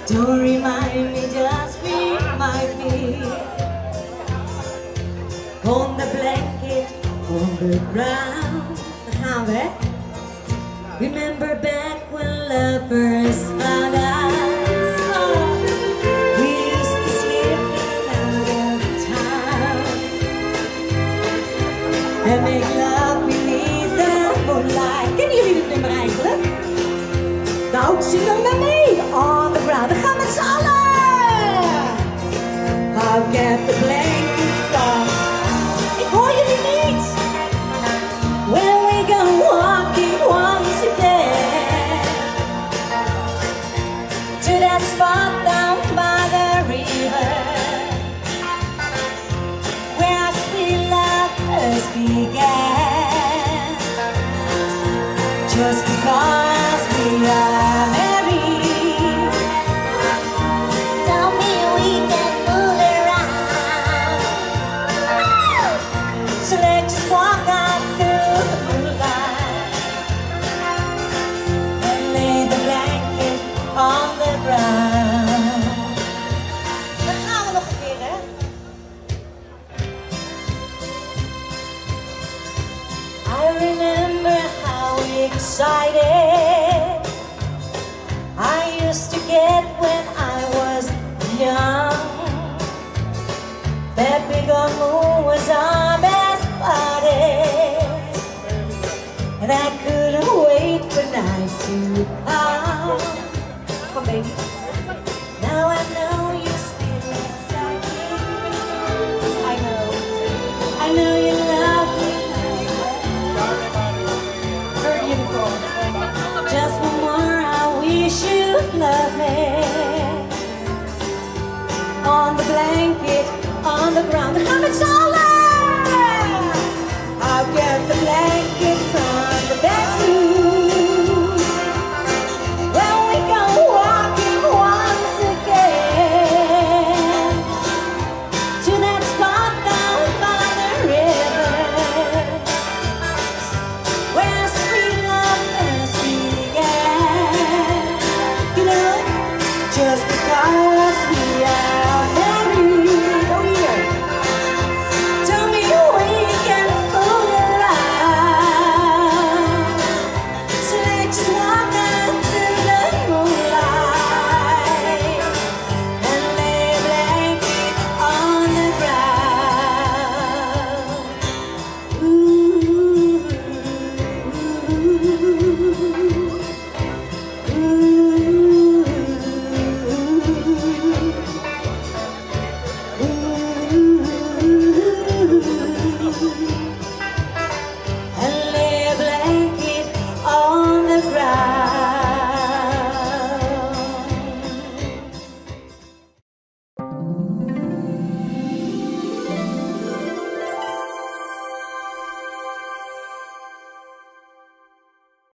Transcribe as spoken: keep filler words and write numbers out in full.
Don't remind me, just remind me. On the blanket, on the ground. Gaan we? Remember back when lovers found us. Oh, we used to sleep in out of town and make love beneath the moonlight. Kennen jullie dit nummer eigenlijk? Nou, zing dan met mee. On the ground. Dan gaan we met z'n allen. I'll get the blanket off. Ik hoor jullie niet. When we go walking once again to that spot down by the river where our sweet love first began. Just because we are married, tell me we can fool around. So let's just walk out through the moonlight and lay the blanket on the ground. Dan gaan we nog een keer, hè? I remember how excited I used to get when I was young. That big old moon was our best buddy, and I couldn't wait for night to come. Come on, baby. Now I know you're still inside me. I know, I know you love me. Beautiful. Just one more, I wish you'd love me. On the blanket, on the ground. Dan gaan we met z'n allen.